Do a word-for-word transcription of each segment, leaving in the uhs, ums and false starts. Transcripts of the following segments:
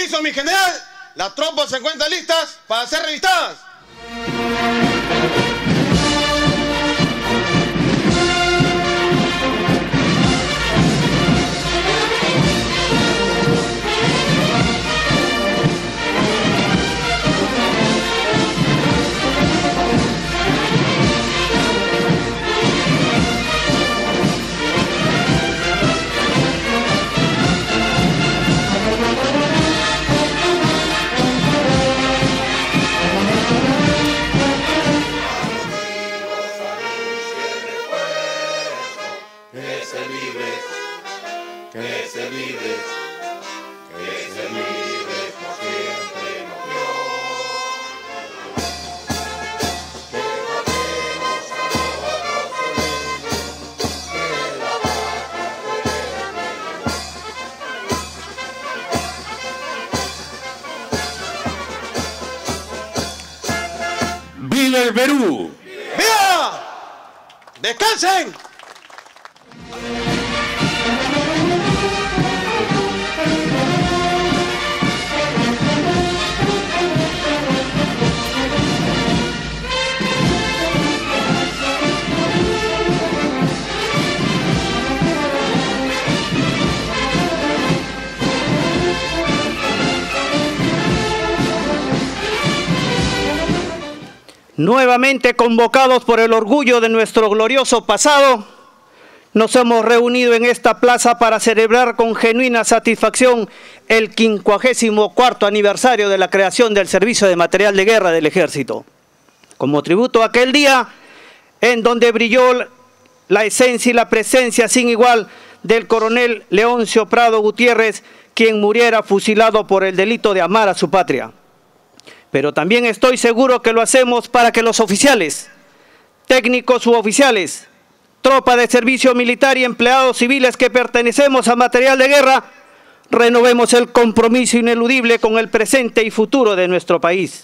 permiso, mi general, las tropas se encuentran listas para ser revistadas. ¡Viva el Perú! ¡Viva! ¡Descansen! Nuevamente convocados por el orgullo de nuestro glorioso pasado, nos hemos reunido en esta plaza para celebrar con genuina satisfacción el quincuagésimo cuarto aniversario de la creación del Servicio de Material de Guerra del Ejército. Como tributo a aquel día en donde brilló la esencia y la presencia sin igual del coronel Leoncio Prado Gutiérrez, quien muriera fusilado por el delito de amar a su patria. Pero también estoy seguro que lo hacemos para que los oficiales, técnicos u oficiales, tropa de servicio militar y empleados civiles que pertenecemos a material de guerra, renovemos el compromiso ineludible con el presente y futuro de nuestro país.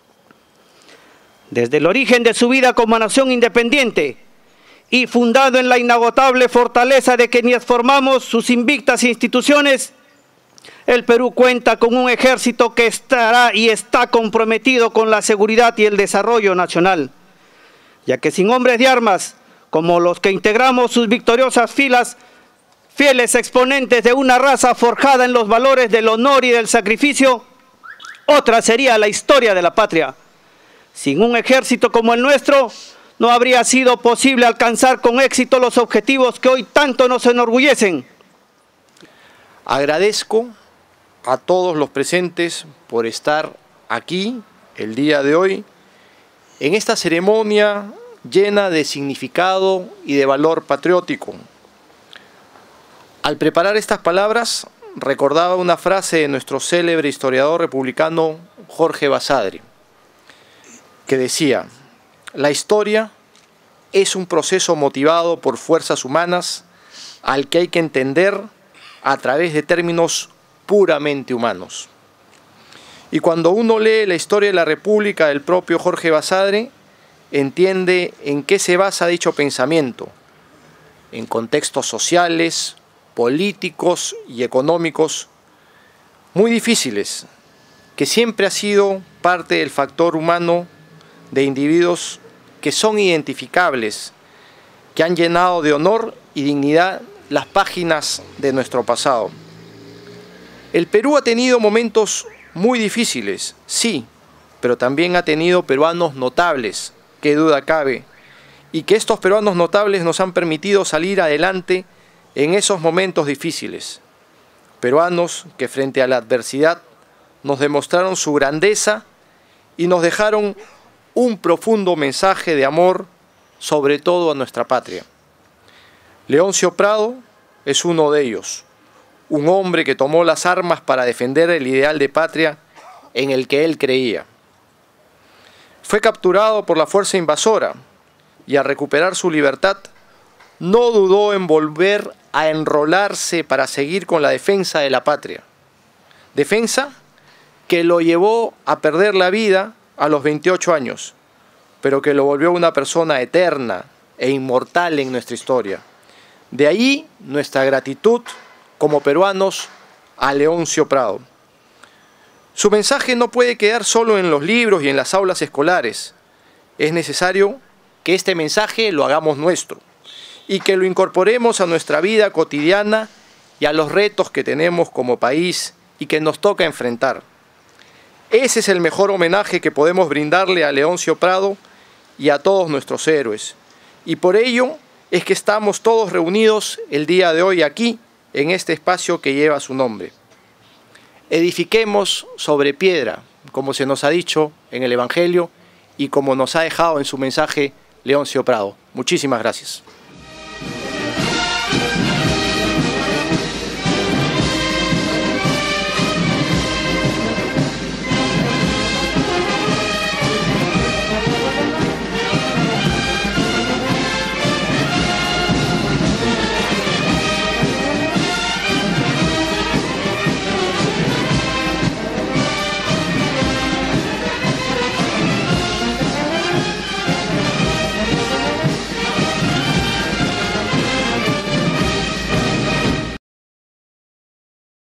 Desde el origen de su vida como nación independiente y fundado en la inagotable fortaleza de quienes formamos sus invictas instituciones, el Perú cuenta con un ejército que estará y está comprometido con la seguridad y el desarrollo nacional, ya que sin hombres de armas, como los que integramos sus victoriosas filas, fieles exponentes de una raza forjada en los valores del honor y del sacrificio, otra sería la historia de la patria. Sin un ejército como el nuestro, no habría sido posible alcanzar con éxito los objetivos que hoy tanto nos enorgullecen. Agradezco a todos los presentes por estar aquí el día de hoy en esta ceremonia llena de significado y de valor patriótico. Al preparar estas palabras recordaba una frase de nuestro célebre historiador republicano Jorge Basadre, que decía: la historia es un proceso motivado por fuerzas humanas al que hay que entender a través de términos puramente humanos. Y cuando uno lee la historia de la República del propio Jorge Basadre, entiende en qué se basa dicho pensamiento, en contextos sociales, políticos y económicos muy difíciles, que siempre ha sido parte del factor humano de individuos que son identificables, que han llenado de honor y dignidad las páginas de nuestro pasado. El Perú ha tenido momentos muy difíciles, sí, pero también ha tenido peruanos notables, qué duda cabe, y que estos peruanos notables nos han permitido salir adelante en esos momentos difíciles. Peruanos que frente a la adversidad nos demostraron su grandeza y nos dejaron un profundo mensaje de amor, sobre todo a nuestra patria. Leoncio Prado es uno de ellos, un hombre que tomó las armas para defender el ideal de patria en el que él creía. Fue capturado por la fuerza invasora y al recuperar su libertad no dudó en volver a enrolarse para seguir con la defensa de la patria. Defensa que lo llevó a perder la vida a los veintiocho años, pero que lo volvió una persona eterna e inmortal en nuestra historia. De ahí nuestra gratitud como peruanos a Leoncio Prado. Su mensaje no puede quedar solo en los libros y en las aulas escolares. Es necesario que este mensaje lo hagamos nuestro y que lo incorporemos a nuestra vida cotidiana y a los retos que tenemos como país y que nos toca enfrentar. Ese es el mejor homenaje que podemos brindarle a Leoncio Prado y a todos nuestros héroes. Y por ello es que estamos todos reunidos el día de hoy aquí, en este espacio que lleva su nombre. Edifiquemos sobre piedra, como se nos ha dicho en el Evangelio y como nos ha dejado en su mensaje Leoncio Prado. Muchísimas gracias.